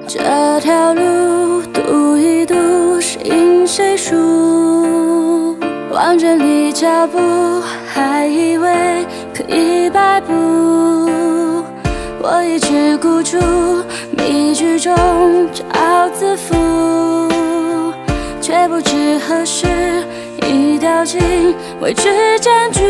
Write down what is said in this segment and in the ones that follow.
这条路读一读，信谁书？望着你脚步，还以为可以摆布。我一直孤注，迷局中找自负，却不知何时已掉进未知战局。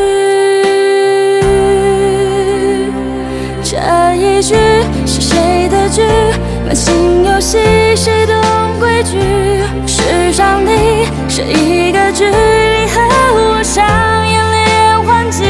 这一局是谁的局？满心游戏，谁懂规矩？是上帝，是一个距离和我上演连环计。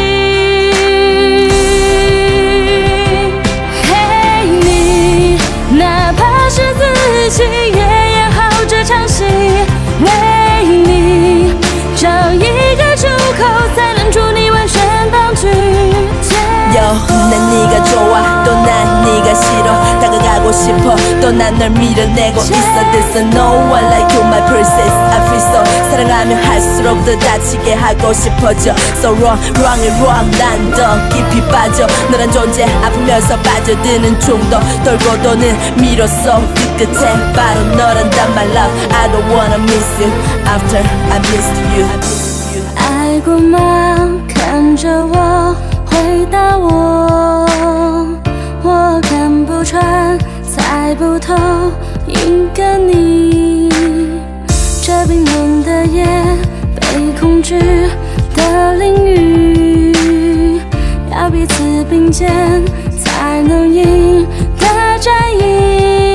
嘿，你哪怕是自己也演好这场戏，为你找一个出口，才能助你完全当局。 난 네가 좋아 또 난 네가 싫어 다가가고 싶어 또 난 널 밀어내고 있어 There's no one like you my princess I feel so 사랑하면 할수록 더 다치게 하고 싶어져 So wrong, wrong and wrong 난 더 깊이 빠져 너란 존재 아프면서 빠져드는 중독 돌고 도는 미로 속 그 끝에 바로 너란단 my love I don't wanna miss you after I missed you 爱过吗？看着我回答我，我看不穿，猜不透一个你。这冰冷的夜，被控制的领域，要彼此并肩，才能赢得战役。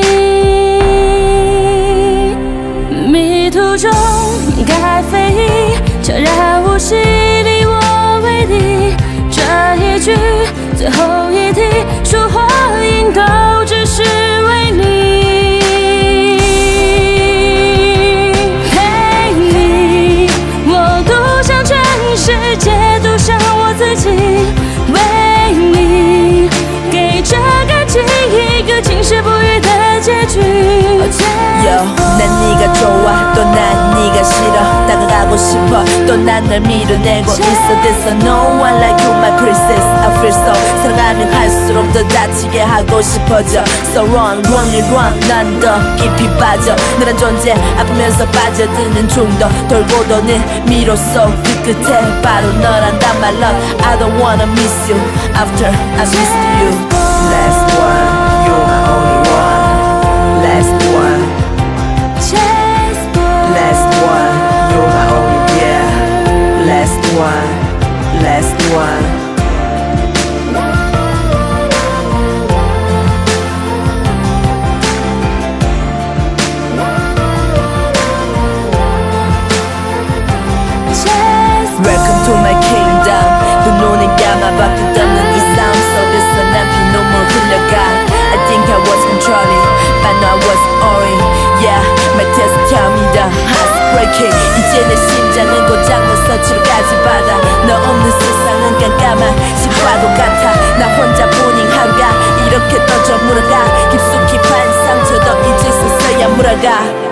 迷途中应该飞翼，悄然无息，离我为敌。这一局最后一题，输或赢都只是为你。陪你，我赌向全世界，赌向我自己，为你给这感情一个晴时不遇的结局。 난 네가 좋아 또 난 네가 싫어 다가가고 싶어 또 난 널 밀어내고 있어 There's no one like you my princess I feel so 사랑하면 할수록 더 다치게 하고 싶어져 So wrong, wrong and wrong 난 더 깊이 빠져 너란 존재 아프면서 빠져드는 중독 돌고 도는 미로 속 그 끝에 바로 너란단 my love I don't wanna miss you after I missed you Last one, you're my only one Last one Last one, you're my only, yeah Last one, last one Welcome to my kingdom 두 눈을 감아봐 끝없는 이 싸움 속에서 난 피눈물 흘려가 I think I was controlling but no I was worrying Yeah, my test tell me the heart's breaking 이제 내 심장은 고장나서 치료까지 받아 너 없는 세상은 깜깜한 신화도 같아 나 혼자뿐인 하루가 이렇게 떠져 물어가 깊숙이 판 상처도 이제 서서야 물어가